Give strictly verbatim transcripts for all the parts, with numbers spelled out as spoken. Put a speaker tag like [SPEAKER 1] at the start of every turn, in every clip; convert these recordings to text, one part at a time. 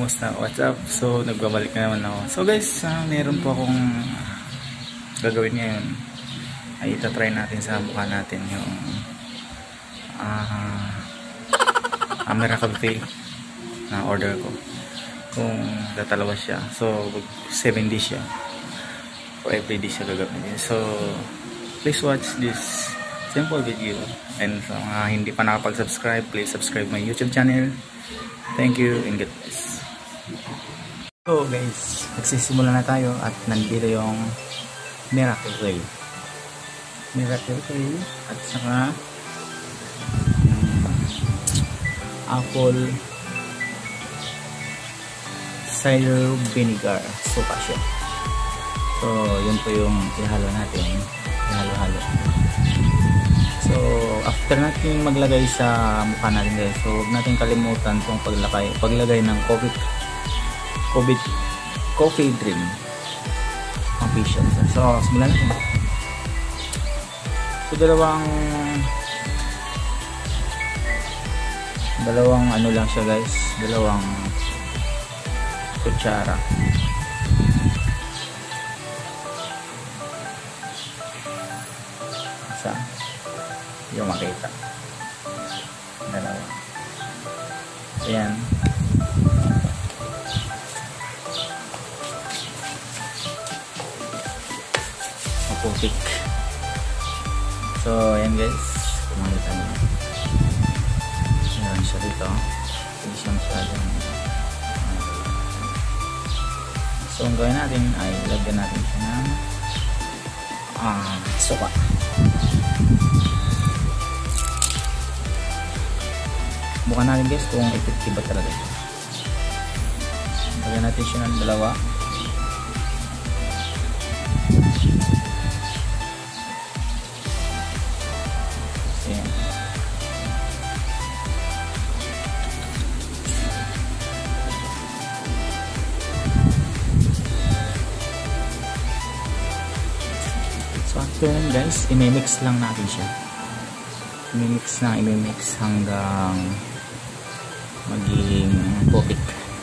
[SPEAKER 1] Kumusta? What's up? So, nagbabalik na naman ako. So guys, uh, meron po akong gagawin ngayon. Ay itatry natin sa mukha natin yung uh, Amira Cafe na order ko. Kung tatalawa siya. So, seven dish siya. For every dish siya gagawin. So, please watch this simple video. And sa mga hindi pa nakapag-subscribe, please subscribe my YouTube channel. Thank you and God bless. So guys, nagsisimula na tayo at nandito yung Miracle Clay. Miracle Clay at saka um, apple cider vinegar suka siya. So yun po yung ihalo natin. Ihalo-halo. So after natin maglagay sa mukha natin guys, so huwag natin kalimutan itong paglagay, paglagay ng COVID COVID coffee dream official. So simulan natin. So dalawang dalawang ano lang siya guys, dalawang kutsara. Isa yung makita. Dalawa. Ayan. Maputik. So, ayan guys. Kumakita nyo. Meron siya dito. Hindi siya masyadong. So, ang gawin natin ay lagyan natin siya ng ah, suka. Bukan natin guys kung effective ba talaga. Lagyan natin siya ng dalawa. Ayan. So after nun guys, imimix lang natin siya. Imimix na imimix hanggang maging popik.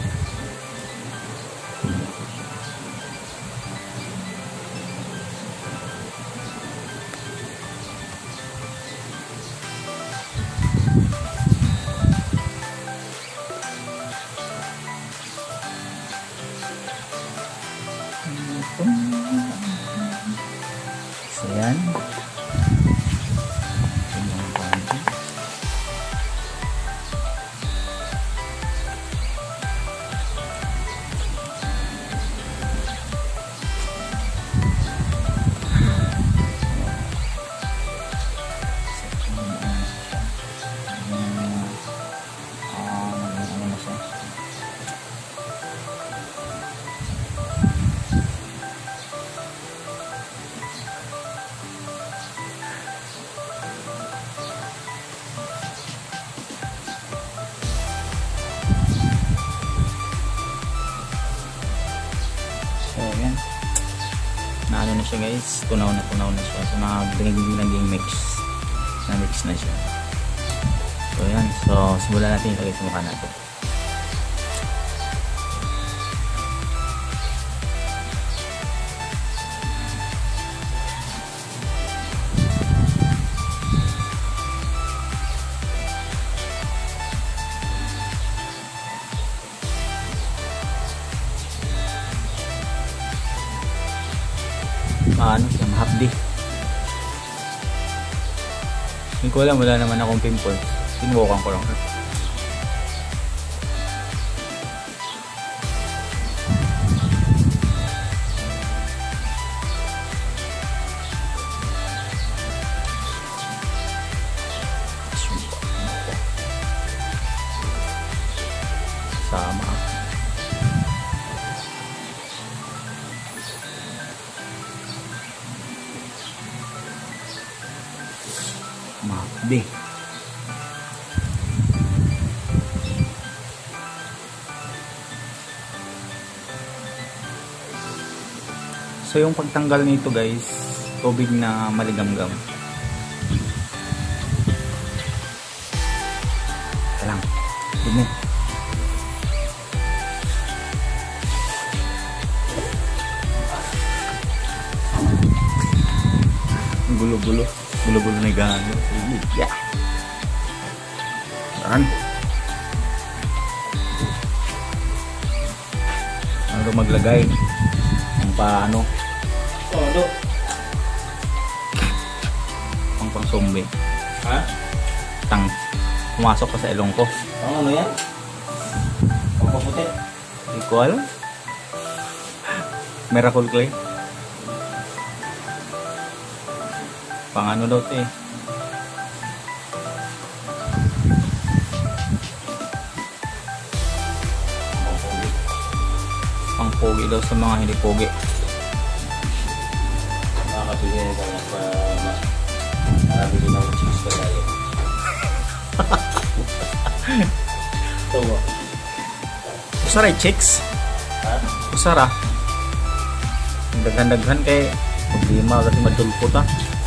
[SPEAKER 1] So yan. Na ano na siya guys, tunaw na tunaw na siya. So naging mix na mix na siya. So yan, so simulan natin ilagay sa mukha natin. Ano siya, mahapdi. Hindi ko alam, wala naman akong pimple. Sinubukan ko lang. Sama. Mahapdi. So yung pagtanggal nito guys, tubig na maligamgam. Ito lang. Dumi. Gulo-gulo. Gulo-gulo na gano. Yeah. Saan? Ano maglagay? Ang paano?
[SPEAKER 2] Todo.
[SPEAKER 1] Pang pang zombie.
[SPEAKER 2] Ha?
[SPEAKER 1] Tang. Pumasok pa sa ilong ko.
[SPEAKER 2] Ang ano yan? Pagpaputi.
[SPEAKER 1] Hindi ko alam. Miracle clay. Pang ano daw ito eh. Pang pogi daw sa mga hindi pogi.
[SPEAKER 2] Nakakabili na kanya pa nakabili ng cheese ka tayo. Ito ba?
[SPEAKER 1] Usara eh, chicks.
[SPEAKER 2] Ha?
[SPEAKER 1] Usara. Daghan-daghan kay problema kasi madulpo ta.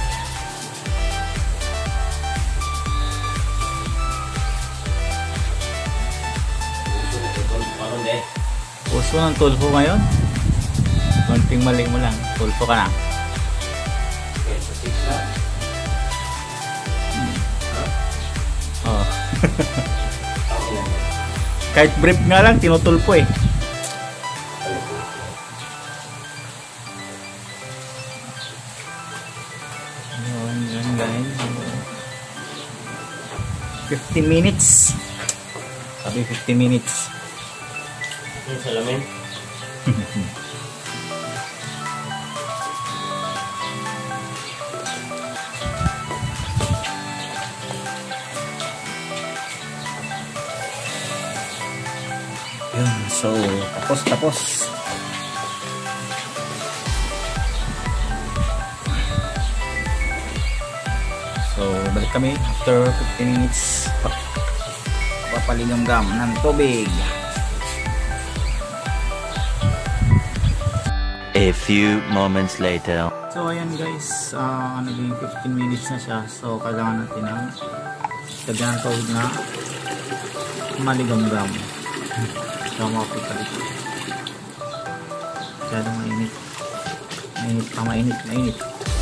[SPEAKER 1] Puso ng tulpo ngayon. Konting mali mo lang. Tulpo ka na.
[SPEAKER 2] Okay, sa six na.
[SPEAKER 1] Oh.
[SPEAKER 2] Ako lang.
[SPEAKER 1] Kahit brief nga lang, tinutulpo eh. Ayan, yan guys. fifteen minutes. Sabi fifteen minutes.
[SPEAKER 2] Yung salamin.
[SPEAKER 1] Yun, so tapos tapos. So balik kami after fifteen minutes. Papaligam-gam ng tubig.
[SPEAKER 3] A few moments later.
[SPEAKER 1] So ayan guys, uh, naging fifteen minutes na siya. So kailangan natin ng dagyan ng tubig na maligam-gam. So makapit ka dito. Masyadong mainit. Mainit pa, mainit, mainit.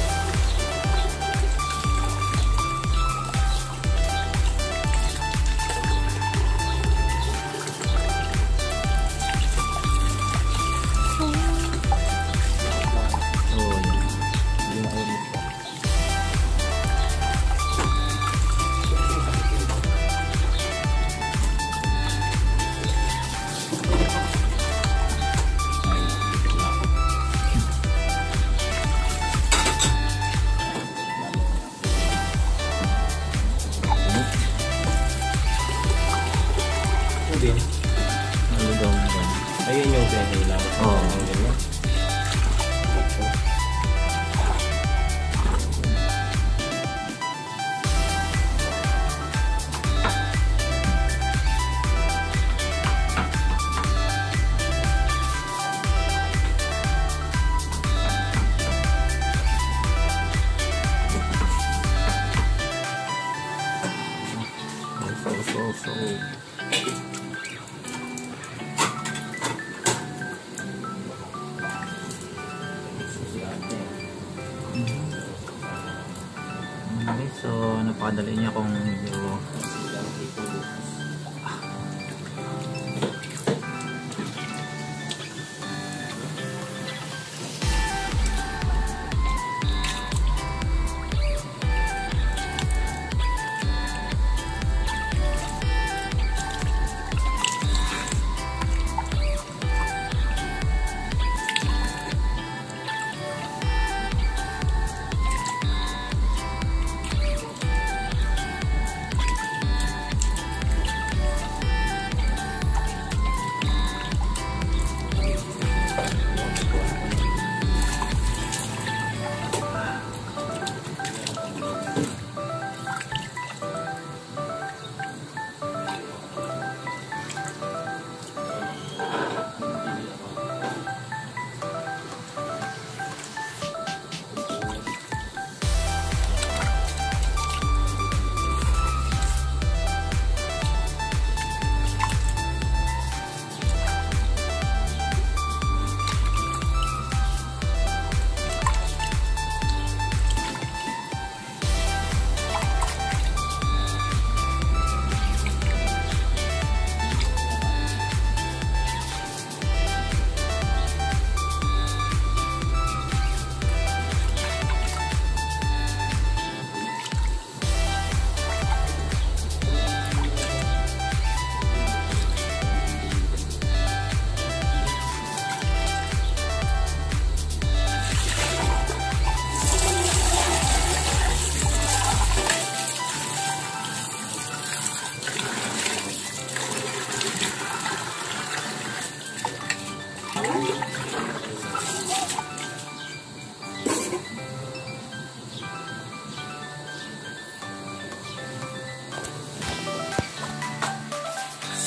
[SPEAKER 2] Din.
[SPEAKER 1] Maligam-gam.
[SPEAKER 2] Ayun yung pinahila.
[SPEAKER 1] Oo.
[SPEAKER 2] Ang ganyan.
[SPEAKER 1] So, so, so. Okay, so napakadali niya kung medyo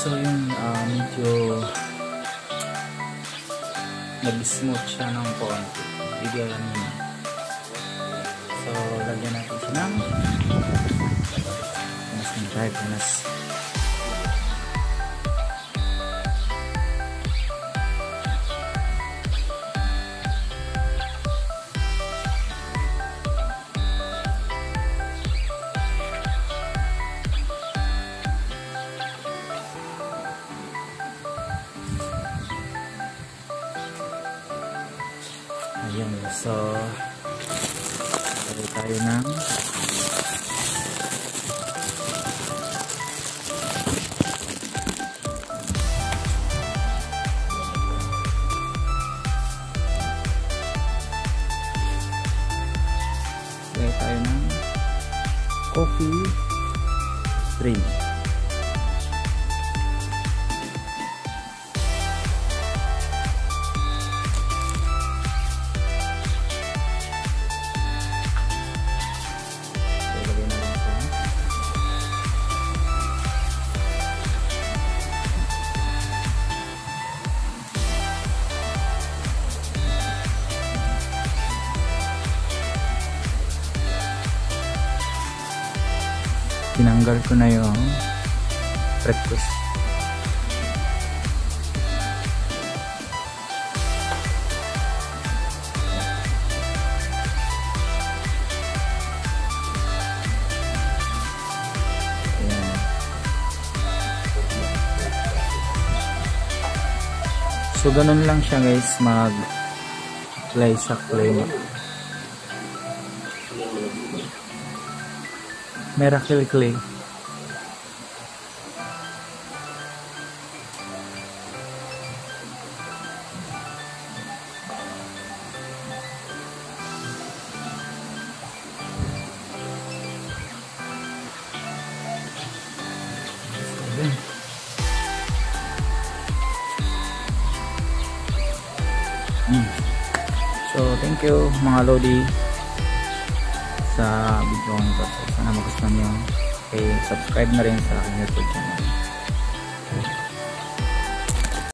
[SPEAKER 1] So yun, uh, medyo nag-smooth siya ng konti. Bigyan niya. So lagyan natin siya ng mas ng drive mas ayan. So lagay tayo ng lagay tayo ng coffee drink. Tinanggal ko na yung breakfast. Ayan. So ganun lang siya guys, mag apply sa clay. Miracle Clay. Mm. So thank you mga Lodi sa video nito. So, sana magustuhan nyo. Okay, subscribe na rin sa aking YouTube channel.